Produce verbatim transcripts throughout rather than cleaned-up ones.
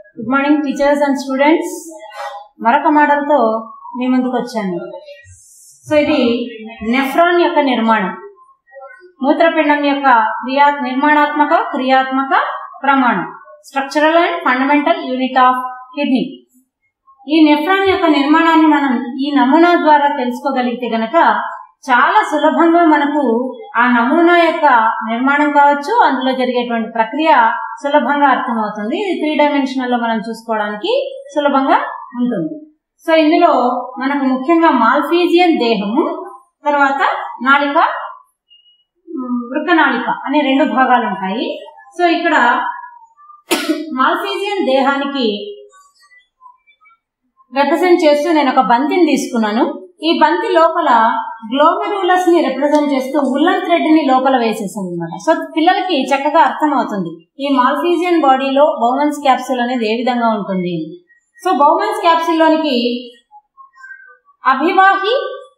Good morning teachers and students. మరొక model తో మీ ముందుకు వచ్చాను. సో ఇది నెఫ్రాన్ యొక్క నిర్మాణం, మూత్రపిండం యొక్క క్రియా నిర్మాణాత్మక క్రియాత్మక ప్రమాణం, structural and fundamental unit of kidney. ఈ నెఫ్రాన్ యొక్క నిర్మాణాన్ని మనం ఈ నమూనా ద్వారా తెలుసుకోగలిగితే గనక చాలా సులభంగా మనకు ఆ నమూనా యొక్క నిర్మాణం కావచ్చు, అందులో జరిగేటువంటి ప్రక్రియ సులభంగా అర్థమవుతుంది. ఇది త్రీ డైమెన్షనల్ లో మనం చూసుకోవడానికి సులభంగా ఉంటుంది. సో ఇందులో మనకు ముఖ్యంగా మాల్ఫీజియన్ దేహము, తర్వాత నాళిక, వృక్కనాళిక అనే రెండు భాగాలు ఉంటాయి. సో ఇక్కడ మాల్ఫీజియన్ దేహానికి రిప్రజెంట్ చేస్తూ నేను ఒక బంతిని తీసుకున్నాను. ఈ బంతి లోపల గ్లోమెరులస్ ని రిప్రజెంట్ చేస్తూ ఉల్లన్ థ్రెడ్ ని లోపల వేసేసాను అనమాట. సో పిల్లలకి చక్కగా అర్థం అవుతుంది ఈ మాల్ఫీజియన్ బాడీలో బౌమన్స్ క్యాప్సూల్ అనేది ఏ విధంగా ఉంటుంది. సో బౌమన్స్ క్యాప్సూల్ లోనికి అభివాహి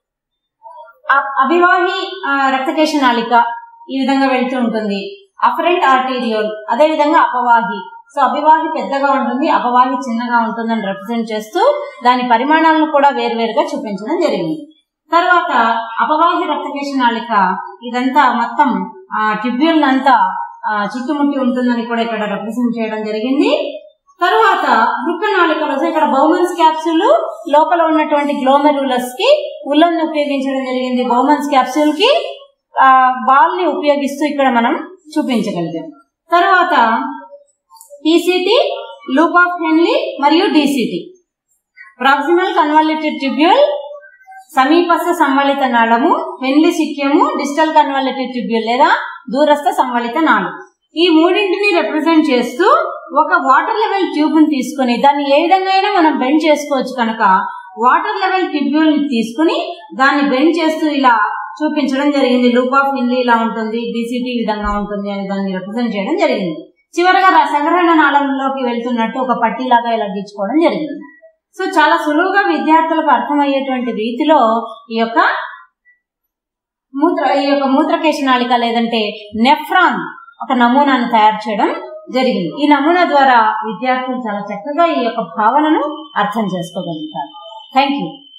అభివాహి రక్తకేశ నాళిక ఈ విధంగా వెళ్తూ ఉంటుంది. అఫరెంట్ ఆర్టీరియోల్ అదే విధంగా అపవాహి. సో అభివాహి పెద్దగా ఉంటుంది, అపవాహి చిన్నగా ఉంటుందని రిప్రజెంట్ చేస్తూ దాని పరిమాణాలను కూడా వేరువేరుగా చూపించడం జరిగింది. తర్వాత అపవాహి రక్తకేశ నాళిక ఇదంతా మొత్తం ట్యూబ్యూల్ అంతా చుట్టుముట్టి ఉంటుందని కూడా ఇక్కడ రిప్రజెంట్ చేయడం జరిగింది. తర్వాత వృక్కనాళికలో ఇక్కడ బౌమన్స్ క్యాప్సూల్ లోపల ఉన్నటువంటి గ్లోమెరులస్ కి ఉల్లన్ ఉపయోగించడం జరిగింది. బౌమన్స్ క్యాప్సూల్ కి బాల్ ని ఉపయోగిస్తూ ఇక్కడ మనం చూపించగలిగాం. తర్వాత పీసీటీ, లూప్ ఆఫ్ హెన్లీ మరియు డీసీటీ, ప్రాక్సిమల్ కన్వాల్యూటెడ్ ట్యూబ్యూల్, సమీపస్థ సంవలిత నాళము, హెన్లీ శిక్యము, డిస్టల్ కన్వాల్యూటెడ్ ట్యూబ్యూల్ లేదా దూరస్థ సంవలిత నాళం. ఈ మూడింటిని రిప్రజెంట్ చేస్తూ ఒక వాటర్ లెవెల్ ట్యూబ్ ని తీసుకుని దాన్ని ఏ విధంగా అయినా మనం బెండ్ చేసుకోవచ్చు కనుక వాటర్ లెవెల్ ట్యూబ్యూల్ ని తీసుకుని దాన్ని బెండ్ చేస్తూ ఇలా చూపించడం జరిగింది. లూప్ ఆఫ్ హెన్లీ ఇలా ఉంటుంది, డీసీటీ ఈ విధంగా ఉంటుంది అని దాన్ని రిప్రజెంట్ చేయడం జరిగింది. చివరగా సంగ్రహణ నాళంలోకి వెళ్తున్నట్టు ఒక పట్టీలాగా ఇలా గీచుకోవడం జరిగింది. సో చాలా సులువుగా విద్యార్థులకు అర్థమయ్యేటువంటి రీతిలో ఈ యొక్క మూత్ర ఈ యొక్క మూత్రకేశ నాళిక లేదంటే నెఫ్రాన్ ఒక నమూనాను తయారు చేయడం జరిగింది. ఈ నమూనా ద్వారా విద్యార్థులు చాలా చక్కగా ఈ యొక్క భావనను అర్థం చేసుకోగలుగుతారు. Thank you.